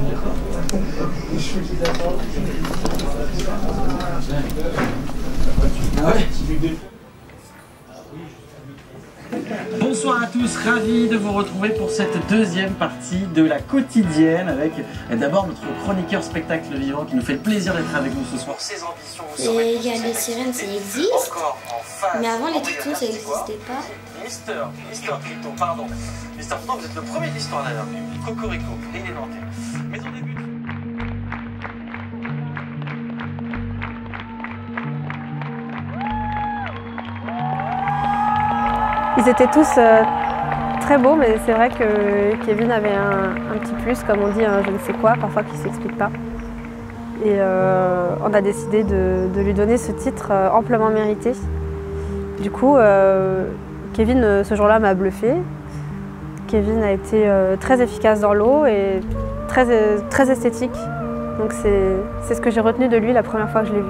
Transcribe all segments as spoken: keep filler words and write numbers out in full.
Bonsoir à tous, ravi de vous retrouver pour cette deuxième partie de la quotidienne avec d'abord notre chroniqueur spectacle vivant qui nous fait le plaisir d'être avec nous ce soir. Ses ambitions, vous et il y a les sirènes, ça existe, encore en phase, mais avant les tritons ça n'existait pas. Mister, Mister Triton, pardon. Mister Triton, vous êtes le premier de l'histoire d'ailleurs. Cocorico, et il est nantais. Mais on débute. Ils étaient tous euh, très beaux, mais c'est vrai que Kevin avait un, un petit plus, comme on dit, un je ne sais quoi, parfois qui ne s'explique pas. Et euh, on a décidé de, de lui donner ce titre euh, amplement mérité. Du coup, euh, Kevin, euh, ce jour-là, m'a bluffé. Kevin a été euh, très efficace dans l'eau et très, euh, très esthétique. Donc c'est ce que j'ai retenu de lui la première fois que je l'ai vu.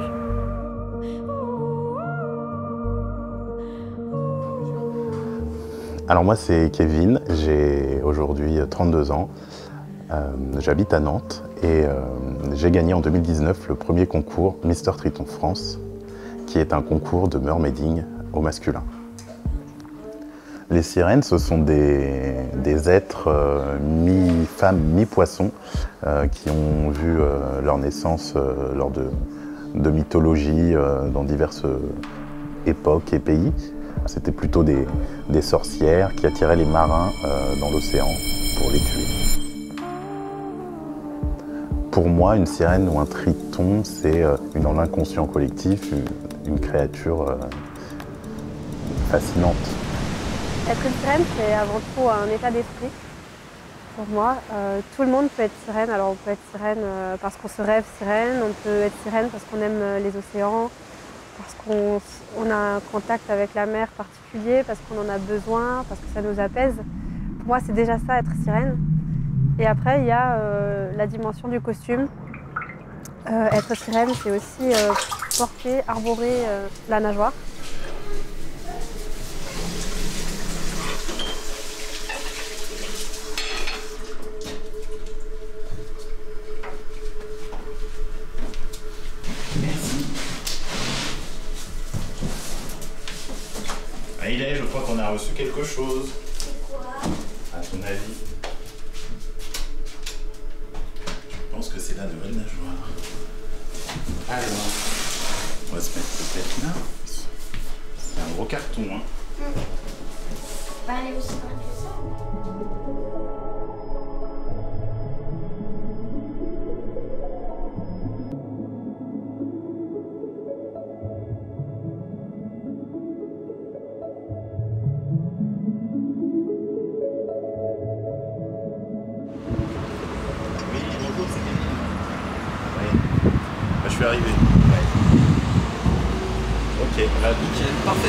Alors moi c'est Kevin, j'ai aujourd'hui trente-deux ans, euh, j'habite à Nantes et euh, j'ai gagné en deux mille dix-neuf le premier concours Mister Triton France, qui est un concours de mermaiding au masculin. Les sirènes, ce sont des, des êtres euh, mi-femmes, mi-poissons euh, qui ont vu euh, leur naissance euh, lors de, de mythologies euh, dans diverses époques et pays. C'était plutôt des, des sorcières qui attiraient les marins euh, dans l'océan pour les tuer. Pour moi, une sirène ou un triton, c'est euh, dans l'inconscient collectif une, une créature euh, fascinante. Être une sirène, c'est avant tout un état d'esprit. Pour moi, euh, tout le monde peut être sirène. Alors on peut être sirène euh, parce qu'on se rêve sirène, on peut être sirène parce qu'on aime les océans, parce qu'on on a un contact avec la mer particulier, parce qu'on en a besoin, parce que ça nous apaise. Pour moi, c'est déjà ça, être sirène. Et après, il y a euh, la dimension du costume. Euh, être sirène, c'est aussi euh, porter, arborer euh, la nageoire. Aïlé, je crois qu'on a reçu quelque chose. C'est quoi? À ton avis? Je pense que c'est la nouvelle nageoire. Alors, on va se mettre peut-être là. C'est un gros carton, hein. Mmh. Bah, elle est aussi grande que ça. Je suis arrivé. Ouais. Ok, là, nickel, Parfait.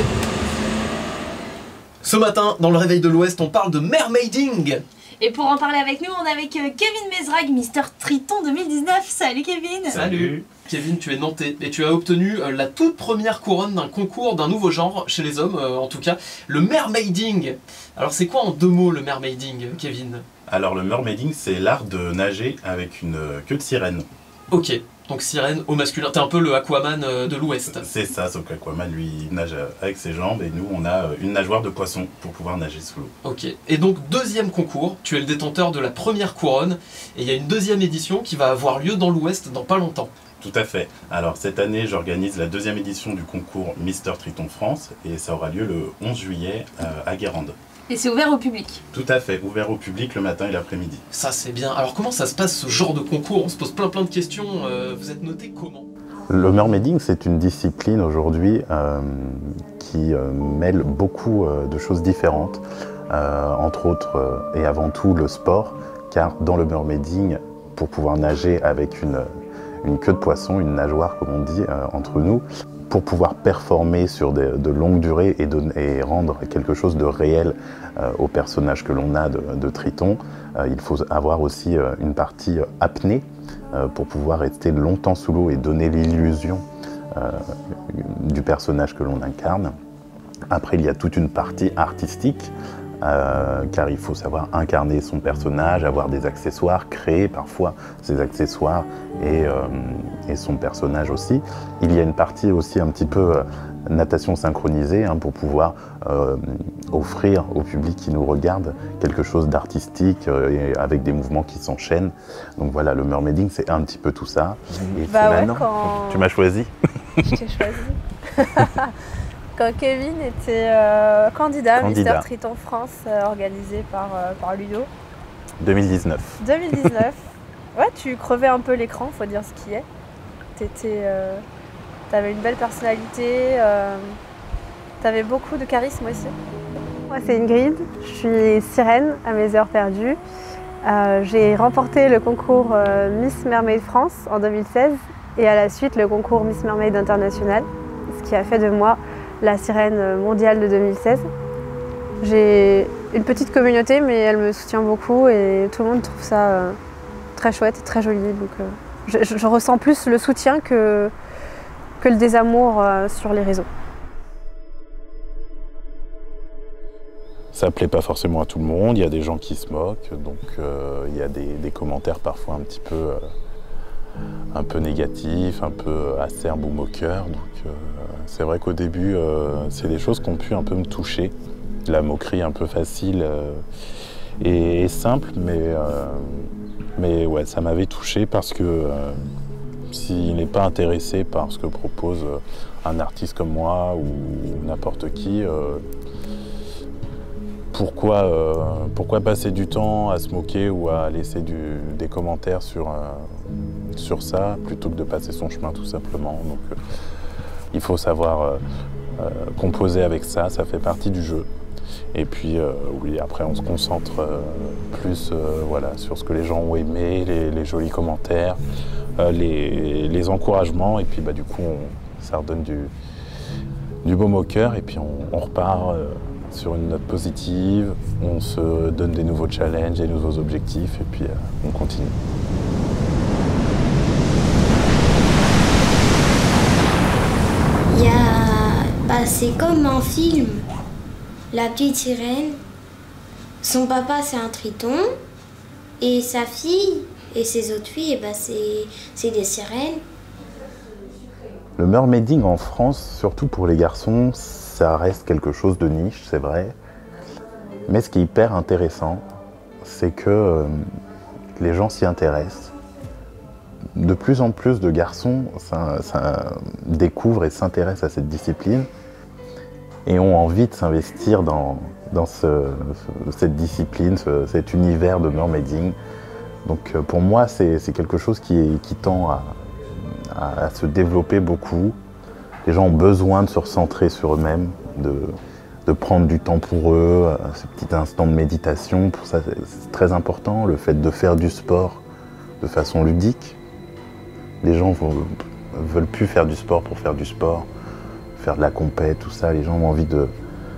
Ce matin, dans le Réveil de l'Ouest, on parle de mermaiding. Et pour en parler avec nous, on est avec Kevin Mesrag, Mister Triton deux mille dix-neuf. Salut Kevin. Salut. Kevin, tu es nantais et tu as obtenu euh, la toute première couronne d'un concours d'un nouveau genre chez les hommes, euh, en tout cas, le mermaiding. Alors c'est quoi en deux mots le mermaiding, Kevin? Alors le mermaiding, c'est l'art de nager avec une queue de sirène. Ok. Donc sirène au masculin, t'es un peu le Aquaman de l'Ouest. C'est ça, sauf qu'Aquaman lui il nage avec ses jambes et nous on a une nageoire de poisson pour pouvoir nager sous l'eau. Ok, et donc deuxième concours, tu es le détenteur de la première couronne et il y a une deuxième édition qui va avoir lieu dans l'Ouest dans pas longtemps. Tout à fait. Alors cette année j'organise la deuxième édition du concours Mister Triton France et ça aura lieu le onze juillet euh, à Guérande. Et c'est ouvert au public. Tout à fait, ouvert au public le matin et l'après-midi. Ça c'est bien. Alors comment ça se passe ce genre de concours? On se pose plein plein de questions. Euh, vous êtes noté comment? Le mermaiding, c'est une discipline aujourd'hui euh, qui euh, mêle beaucoup euh, de choses différentes, euh, entre autres euh, et avant tout le sport, car dans le mermaiding, pour pouvoir nager avec une, une queue de poisson, une nageoire comme on dit euh, entre nous, pour pouvoir performer sur de, de longues durées et, de, et rendre quelque chose de réel euh, au personnage que l'on a de, de Triton, euh, il faut avoir aussi euh, une partie apnée euh, pour pouvoir rester longtemps sous l'eau et donner l'illusion euh, du personnage que l'on incarne. Après, il y a toute une partie artistique euh, car il faut savoir incarner son personnage, avoir des accessoires, créer parfois ses accessoires et, euh, et son personnage aussi. Il y a une partie aussi un petit peu euh, natation synchronisée hein, pour pouvoir euh, offrir au public qui nous regarde quelque chose d'artistique euh, et avec des mouvements qui s'enchaînent. Donc voilà, le mermaiding, c'est un petit peu tout ça. Et bah ouais, maintenant, quand... tu m'as choisi. Je t'ai choisi. Quand Kevin était euh, candidat, Candidat. Mister Triton France, euh, organisé par, euh, par Ludo. deux mille dix-neuf. deux mille dix-neuf. Ouais, tu crevais un peu l'écran, faut dire ce qui est. T'étais, euh, t'avais une belle personnalité, euh, t'avais beaucoup de charisme aussi. Moi, c'est Ingrid, je suis sirène à mes heures perdues. Euh, j'ai remporté le concours euh, Miss Mermaid France en deux mille seize et à la suite le concours Miss Mermaid International, ce qui a fait de moi la sirène mondiale de deux mille seize. J'ai une petite communauté, mais elle me soutient beaucoup et tout le monde trouve ça euh, très chouette et très joli. Donc, euh, je, je ressens plus le soutien que, que le désamour euh, sur les réseaux. Ça plaît pas forcément à tout le monde, il y a des gens qui se moquent, donc euh, il y a des, des commentaires parfois un petit peu, euh, un peu négatifs, un peu acerbes ou moqueurs. Donc euh, c'est vrai qu'au début, euh, c'est des choses qui ont pu un peu me toucher. La moquerie un peu facile euh, et, et simple, mais, euh, mais ouais, ça m'avait touché parce que euh, s'il n'est pas intéressé par ce que propose un artiste comme moi ou n'importe qui, euh, Pourquoi, euh, pourquoi passer du temps à se moquer ou à laisser du, des commentaires sur, euh, sur ça plutôt que de passer son chemin tout simplement. Donc, euh, il faut savoir euh, euh, composer avec ça, ça fait partie du jeu. Et puis euh, oui, après on se concentre euh, plus euh, voilà, sur ce que les gens ont aimé, les, les jolis commentaires, euh, les, les encouragements. Et puis bah, du coup, on, ça redonne du, du baume au cœur et puis on, on repart euh, sur une note positive, on se donne des nouveaux challenges, des nouveaux objectifs et puis euh, on continue. Il y a... Bah, c'est comme un film. La petite sirène, son papa c'est un triton et sa fille et ses autres filles, eh bah, c'est des sirènes. Le mermaiding en France, surtout pour les garçons, ça reste quelque chose de niche, c'est vrai. Mais ce qui est hyper intéressant, c'est que euh, les gens s'y intéressent. De plus en plus de garçons ça, ça découvrent et s'intéressent à cette discipline et ont envie de s'investir dans, dans ce, ce, cette discipline, ce, cet univers de mermaiding. Donc euh, pour moi, c'est quelque chose qui, est, qui tend à, à, à se développer beaucoup. Les gens ont besoin de se recentrer sur eux-mêmes, de, de prendre du temps pour eux, ces petits instants de méditation. Pour ça, c'est très important, le fait de faire du sport de façon ludique. Les gens ne veulent plus faire du sport pour faire du sport, faire de la compète, tout ça. Les gens ont envie de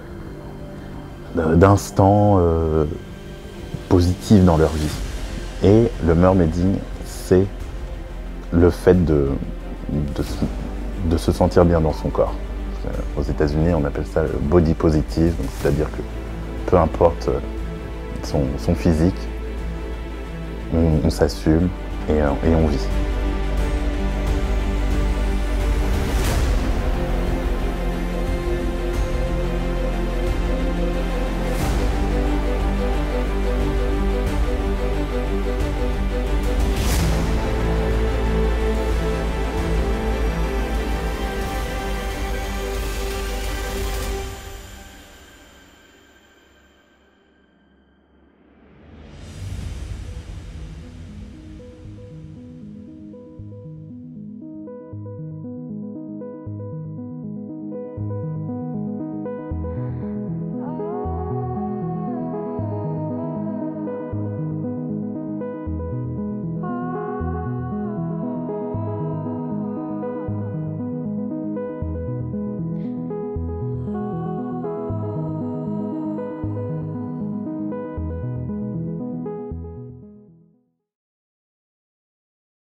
d'instants euh, positifs dans leur vie. Et le mermaiding, c'est le fait de, de, de se sentir bien dans son corps. Aux États-Unis, on appelle ça le body positive, c'est-à-dire que peu importe son, son physique, on, on s'assume et, et on vit.